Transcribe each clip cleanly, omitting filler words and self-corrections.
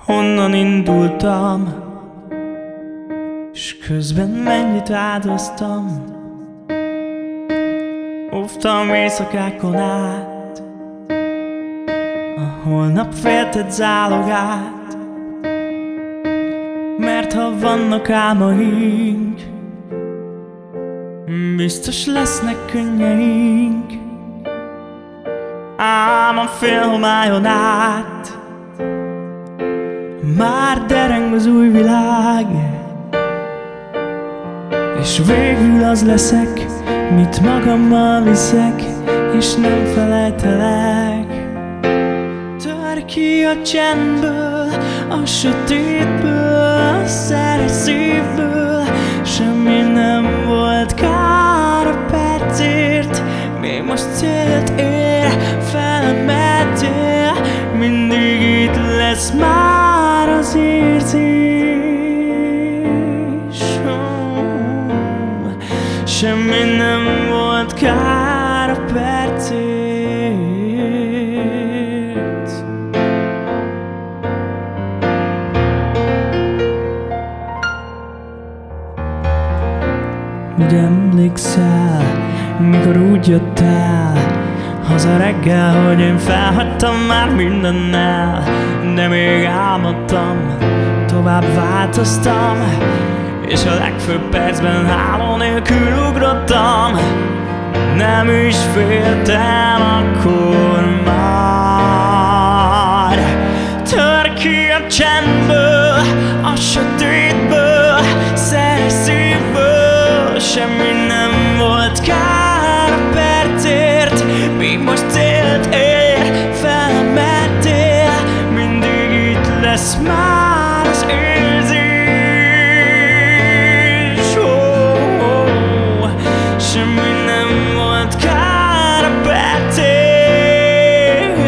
Honnan indultam, s közben mennyit áldoztam. Óvtam éjszakákon át a holnap féltett zálogát. Mert ha vannak álmaink, biztos lesznek könnyeink. Ám a félhomályon át már dereng az új világ, és végül az leszek, mit magammal viszek, és nem felejtelek. Törj ki a csendből, a sötétből, a szeres szívből. Semmi nem volt kár a percért, még most célt ér, felemeltél. Mindig itt lesz már az érzés. Semmi nem volt kár a percért. Úgy emlékszel, mikor úgy jöttél haza reggel, hogy én felhagytam már mindennel. De még álmodtam, tovább változtam, és a legfőbb percben háló nélkül ugrottam. Nem is féltem akkor már. Törj ki a csendből, a sötétből, szeres szívből. Semmi nem volt kár a percért, még most célt ér, felemeltél. Mindig itt lesz már az érzés. Semmi nem volt kár a percért.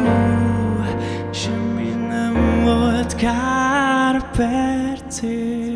Semmi nem volt kár a percért.